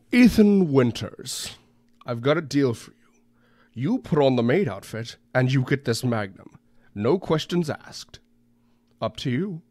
Ethan Winters, I've got a deal for you. You put on the maid outfit, and you get this magnum. No questions asked. Up to you.